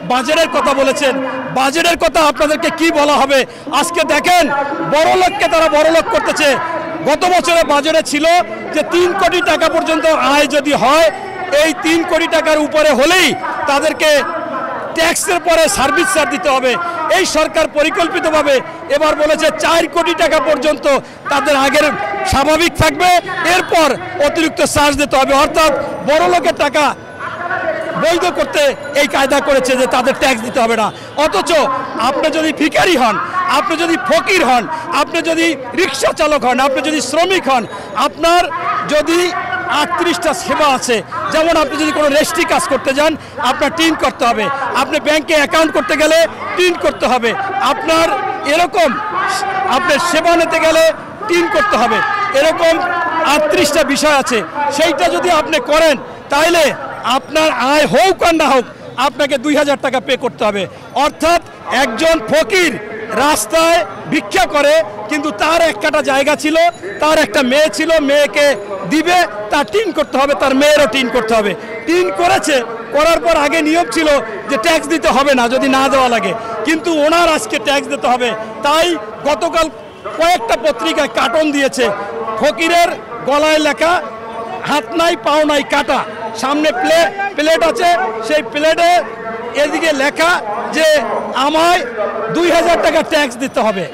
বাজেটের কথা বলেছেন, বাজেটের কথা আপনাদেরকে কি বলা হবে? আজকে দেখেন বড় লোককে তারা বড় লোক করতেছে। গত বছরে বাজেটে ছিল যে 3 কোটি টাকা পর্যন্ত আয় যদি হয়, এই 3 কোটি টাকার উপরে হলেই তাদেরকে ট্যাক্সের পরে সার্ভিস চার্জ দিতে হবে। এই সরকার পরিকল্পিতভাবে এবার বলেছে 4 কোটি টাকা পর্যন্ত তাদের আগের স্বাভাবিক থাকবে, এরপর অতিরিক্ত চার্জ দিতে হবে। অর্থাৎ বড় লোকের টাকা বৈধ করতে এই কায়দা করেছে যে তাদের ট্যাক্স দিতে হবে না। অথচ আপনি যদি ভিখারি হন, আপনি যদি ফকির হন, আপনি যদি রিক্সা চালক হন, আপনি যদি শ্রমিক হন, আপনার যদি 38টা সেবা আছে, যেমন আপনি যদি কোনো রেজিস্ট্রি কাজ করতে যান আপনার টিন করতে হবে, আপনি ব্যাংকে অ্যাকাউন্ট করতে গেলে টিন করতে হবে, আপনার এরকম আপনার সেবা নিতে গেলে টিন করতে হবে, এরকম 38টা বিষয় আছে। সেইটা যদি আপনি করেন তাহলে আপনার আয় হোক আর না হোক আপনাকে 2000 টাকা পে করতে হবে। অর্থাৎ একজন ফকির রাস্তায় ভিক্ষা করে, কিন্তু তার এক কাটা জায়গা ছিল, তার একটা মেয়ে ছিল, মেয়েকে দিবে, তার টিন করতে হবে, তার মেয়েরও টিন করতে হবে। টিন করেছে, করার পর আগে নিয়ম ছিল যে ট্যাক্স দিতে হবে না যদি না দেওয়া লাগে, কিন্তু ওনার আজকে ট্যাক্স দিতে হবে। তাই গতকাল কয়েকটা পত্রিকায় কার্টন দিয়েছে, ফকিরের গলায় লেখা হাত নাই পাও নাই কাটা, সামনে প্লেট আছে, সেই প্লেটে এদিকে লেখা যে আমায় 2000 টাকা ট্যাক্স দিতে হবে।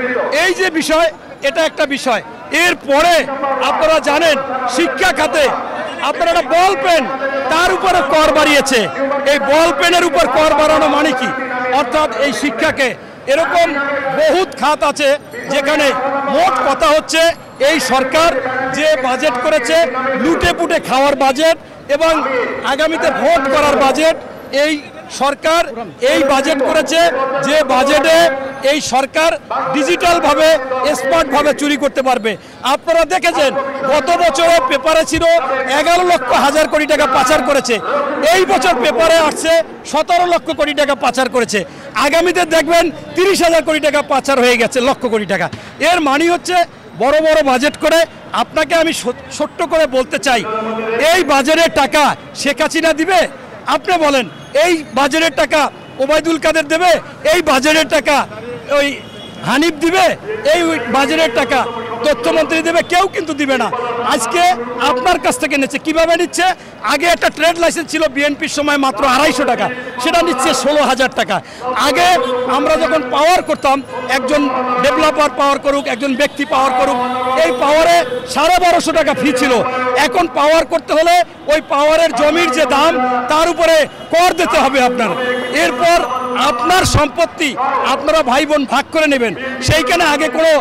এই যে বিষয়, এটা একটা বিষয়। এরপরে আপনারা জানেন শিক্ষা খাতে আপনারা একটা বল পেন, তার উপরে কর বাড়িয়েছে। এই বল পেনের উপর কর বাড়ানো মানে কি? অর্থাৎ এই শিক্ষাকে এরকম বহুত খাত আছে যেখানে মোট কথা হচ্ছে এই সরকার যে বাজেট করেছে লুটে পুটে খাওয়ার বাজেট এবং আগামীতে ভোট করার বাজেট। এই সরকার এই বাজেট করেছে যে বাজেটে এই সরকার ডিজিটালভাবে স্মার্টভাবে চুরি করতে পারবে। আপনারা দেখেছেন গত বছরে পেপারে ছিল 11 লক্ষ হাজার কোটি টাকা পাচার করেছে, এই বছর পেপারে আসছে 17 লক্ষ কোটি টাকা পাচার করেছে। আগামীতে দেখবেন 30,000 কোটি টাকা পাচার হয়ে গেছে, লক্ষ কোটি টাকা। এর মানে হচ্ছে বড় বড় বাজেট করে। আপনাকে আমি ছোট্ট করে বলতে চাই, এই বাজেটের টাকা শেখ হাসিনা দিবে? আপনি বলেন। এই বাজেটের টাকা ওবায়দুল কাদের দেবে? এই বাজেটের টাকা ওই হানিফ দিবে? এই বাজেটের টাকা তথ্যমন্ত্রী দেবে? কেউ কিন্তু দিবে না। আজকে আপনার কাছ থেকে নিচ্ছে। কিভাবে নিচ্ছে? আগে একটা ট্রেড লাইসেন্স ছিল বিএনপির সময় মাত্র 250 টাকা, সেটা নিচ্ছে 16,000 টাকা। আগে আমরা যখন পাওয়ার করতাম, একজন ডেভেলপার পাওয়ার করুক, একজন ব্যক্তি পাওয়ার করুক, এই পাওয়ারে 1250 টাকা ফি ছিল। এখন পাওয়ার করতে হলে ওই পাওয়ারের জমির যে দাম তার উপরে কর দিতে হবে আপনার। এরপর আপনার সম্পত্তি আপনারা ভাই বোন ভাগ করে নেবেন, সেইখানে আগে কোনো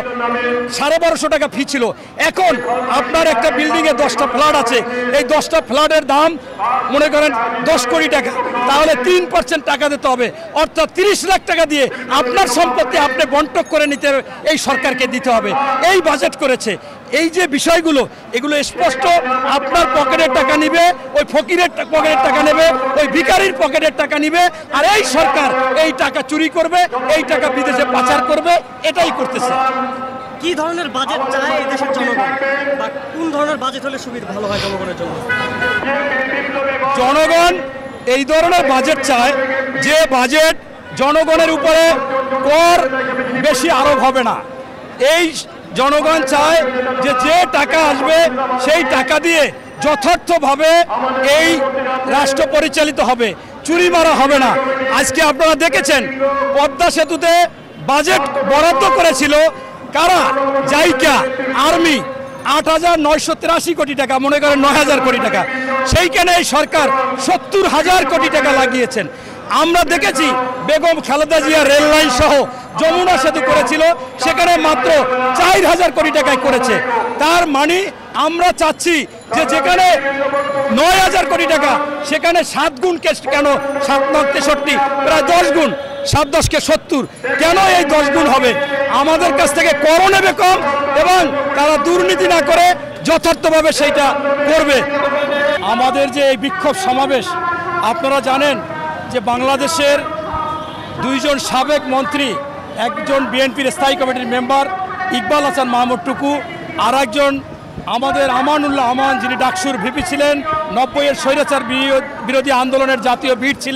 1250 টাকা ফি ছিল। এখন আপনার একটা বিল্ডিংয়ে 10টা ফ্ল্যাট আছে, এই 10টা ফ্ল্যাটের দাম মনে করেন 10 কোটি টাকা, তাহলে 3% টাকা দিতে হবে। অর্থাৎ 30 লাখ টাকা দিয়ে আপনার সম্পত্তি আপনি বন্টন করে নিতে এই সরকারকে দিতে হবে। এই বাজেট করেছে। এই যে বিষয়গুলো, এগুলো স্পষ্ট আপনার পকেটের টাকা নিবে, ওই ফকিরের পকেটের টাকা নেবে, ওই ভিখারির পকেটের টাকা নিবে, আর এই সরকার এই টাকা চুরি করবে, এই টাকা বিদেশে পাচার করবে, এটাই করতেছে। কি ধরনের বাজেট চায় এই দেশের জনগণ, বা কোন ধরনের বাজেট হলে সুবিধা ভালো হয় জনগণের জন্য? জনগণ এই ধরনের বাজেট চায় যে বাজেট জনগণের উপরে কর বেশি আরোপ হবে না। এই জনগণ চায় যে যে টাকা আসবে সেই টাকা দিয়ে যথার্থভাবে এই রাষ্ট্র পরিচালিত হবে, চুরি মারা হবে না। আজকে আপনারা দেখেছেন পদ্মা সেতুতে বাজেট বরাদ্দ করেছিল কারা? জাইকা, আর্মি, 8,983 কোটি টাকা, মনে করেন 9,000 কোটি টাকা। সেইখানে এই সরকার 70,000 কোটি টাকা লাগিয়েছেন। আমরা দেখেছি বেগম খালেদা জিয়া রেল লাইন সহ যমুনা সেতু করেছিল, সেখানে মাত্র 4,000 কোটি টাকায় করেছে। তার মানে আমরা চাচ্ছি যে যেখানে 9,000 কোটি টাকা, সেখানে 7 গুণ কেন? 7 9 63, প্রায় 10 গুণ। 7 10 70, কেন এই 10 গুণ হবে? আমাদের কাছ থেকে কর নেবে কম এবং তারা দুর্নীতি না করে যথার্থভাবে সেইটা করবে। আমাদের যে এই বিক্ষোভ সমাবেশ, আপনারা জানেন যে বাংলাদেশের 2 জন সাবেক মন্ত্রী, একজন বিএনপির স্থায়ী কমিটির মেম্বার ইকবাল হাসান মাহমুদ টুকু, আর একজন আমাদের আমানুল্লাহ আমান, যিনি ডাকসুর ভিপি ছিলেন, 90-এর স্বৈরাচার বিরোধী আন্দোলনের জাতীয় বীর ছিলেন,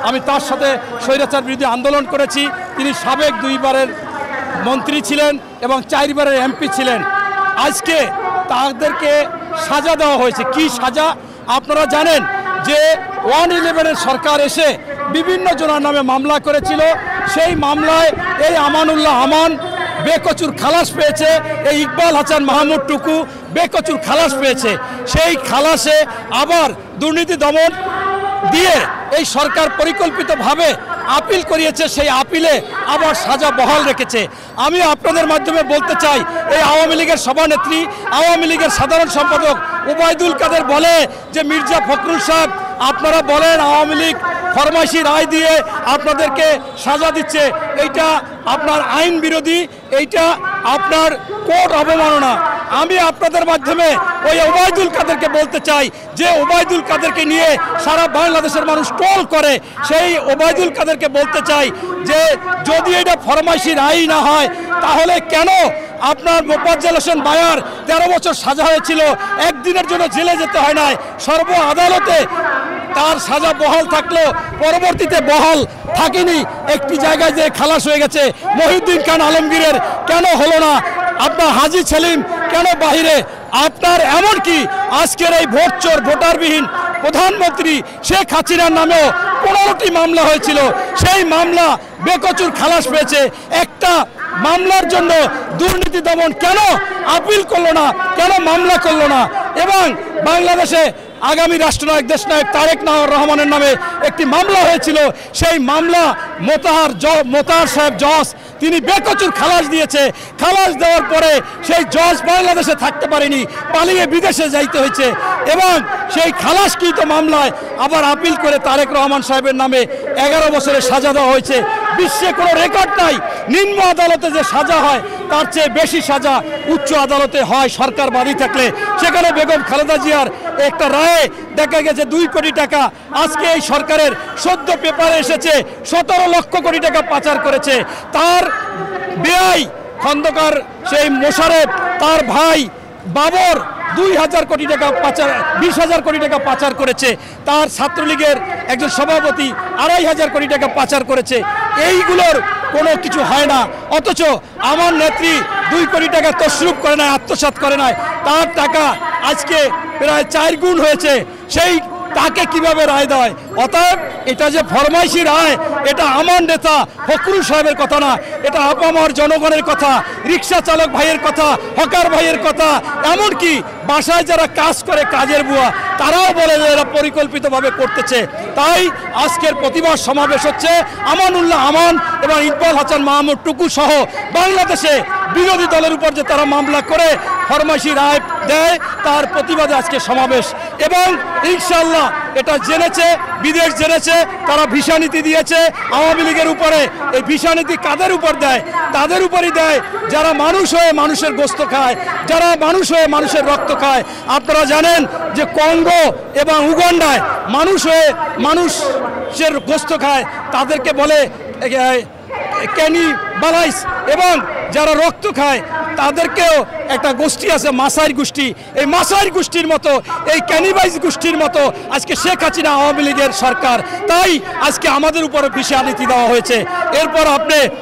আমি তার সাথে স্বৈরাচার বিরোধী আন্দোলন করেছি। তিনি সাবেক 2 বারের মন্ত্রী ছিলেন এবং 4 বারের এমপি ছিলেন। আজকে তাদেরকে সাজা দেওয়া হয়েছে। কি সাজা আপনারা জানেন যে 111-এর সরকার এসে বিভিন্ন জনের নামে মামলা করেছিল। সেই মামলায় এই আমানুল্লাহ আমান বেকচুর খালাস পেয়েছে, এই ইকবাল হাসান মাহমুদ টুকু বেকচুর খালাস পেয়েছে। সেই খালাসে আবার দুর্নীতি দমন দিয়ে এই সরকার পরিকল্পিতভাবে আপিল করিয়েছে, সেই আপিলে আবার সাজা বহাল রেখেছে। আমি আপনাদের মাধ্যমে বলতে চাই, এই আওয়ামী লীগের সভানেত্রী, আওয়ামী লীগের সাধারণ সম্পাদক ওবায়দুল কাদের বলে যে মির্জা ফখরুল সাহেব আপনারা বলেন আওয়ামী লীগ ফরমাইশি রায় দিয়ে আপনাদেরকে সাজা দিচ্ছে, এইটা আপনার আইন বিরোধী, এইটা আপনার কোর্ট অবমাননা। আমি আপনাদের মাধ্যমে ওই ওবায়দুল কাদেরকে বলতে চাই যে ওবায়দুল কাদেরকে নিয়ে সারা বাংলাদেশের মানুষ ট্রোল করে, সেই ওবায়দুল কাদেরকে বলতে চাই যে যদি এটা ফরমাইশি রায় না হয় তাহলে কেন আপনার মোফাজ্জল হোসেন বায়ার 13 বছর সাজা হয়েছিল, একদিনের জন্য জেলে যেতে হয় নাই, সর্ব আদালতে তার সাজা বহাল থাকলো, পরবর্তীতে বহাল থাকেনি, একটি জায়গায় যে খালাস হয়ে গেছে। মহিউদ্দিন খান আলমগীরের কেন হলো না? আপনার হাজী সেলিম কেন বাহিরে? আপনার এমনকি আজকের এই ভোটচোর ভোটারবিহীন প্রধানমন্ত্রী শেখ হাসিনার নামেও 15টি মামলা হয়েছিল, সেই মামলা বেকচুর খালাস পেয়েছে। একটা মামলার জন্য দুর্নীতি দমন কেন আপিল করলো না, কেন মামলা করলো না? এবং বাংলাদেশে আগামী রাষ্ট্রনায়ক দেশনায়ক তারেক রহমানের নামে একটি মামলা হয়েছিল, সেই মামলা মোতাহার সাহেব জজ তিনি বেকচুর খালাস দিয়েছে। খালাস দেওয়ার পরে সেই জজ বাংলাদেশে থাকতে পারেনি, পালিয়ে বিদেশে যাইতে হয়েছে এবং সেই খালাসকৃত মামলায় আবার আপিল করে তারেক রহমান সাহেবের নামে 11 বছরের সাজা দেওয়া হয়েছে। বিশ্বে কোনো রেকর্ড নাই, নিম্ন আদালতে যে সাজা হয় তার চেয়ে বেশি সাজা উচ্চ আদালতে হয় সরকার বাদী থাকলে। সেখানে বেগম খালেদা জিয়ার একটা রায়ে দেখা গেছে 2 কোটি টাকা আজকে এই সরকারের সদ্য পেপারে এসেছে 17 লক্ষ কোটি টাকা পাচার করেছে। তার বেআই খন্দকার সেই মোশারেফ, তার ভাই বাবর 2000 কোটি টাকা পাচার, 20,000 কোটি টাকা পাচার করেছে। তার ছাত্রলীগের একজন সভাপতি 2,500 কোটি টাকা পাচার করেছে। এইগুলোর কোনো কিছু হয় না, অথচ আমার নেত্রী 2 কোটি টাকা তসরুপ করে নাই, আত্মসাৎ করে নাই, তার টাকা আজকে প্রায় 4 গুণ হয়েছে। সেই তাকে কিভাবে রায় দেয়? অতএব এটা যে ফরমাইশি রায়, এটা আমার নেতা ফখরুল সাহেবের কথা না, এটা আপামর জনগণের কথা, রিক্সা চালক ভাইয়ের কথা, হকার ভাইয়ের কথা, এমনকি বাসায় যারা কাজ করে কাজের বুয়া তারাও বলে যে এরা পরিকল্পিতভাবে করতেছে। তাই আজকের প্রতিবাদ সমাবেশ হচ্ছে আমানুল্লাহ আমান এবং ইকবাল হাসান মাহমুদ টুকু সহ বাংলাদেশে বিরোধী দলের উপর যে তারা মামলা করে ফরমাইশি রায় দেয় তার প্রতিবাদে আজকে সমাবেশ। এবং ইনশাআল্লাহ এটা জেনেছে, বিদেশ জেনেছে, তারা ভিসা নীতি দিয়েছে আওয়ামী লীগের উপরে। এই ভিসা নীতি কাদের উপর দেয়? তাদের উপরই দেয় যারা মানুষ হয়ে মানুষের গোস্ত খায়, যারা মানুষ হয়ে মানুষের রক্ত খায়। আপনারা জানেন যে কঙ্গো এবং উগান্ডায় মানুষ হয়ে মানুষের গোস্ত খায়, তাদেরকে বলে ক্যানিবালাইজ, এবং যারা রক্ত খায় তাদেরকেও একটা গোষ্ঠী আছে মাসাইর গোষ্ঠী। এই মাসাইর গোষ্ঠীর মতো, এই ক্যানিবাইজ গোষ্ঠীর মতো আজকে শেখ হাসিনা আওয়ামী লীগের সরকার। তাই আজকে আমাদের উপরে ভিসা নীতি দেওয়া হয়েছে। এরপর আপনি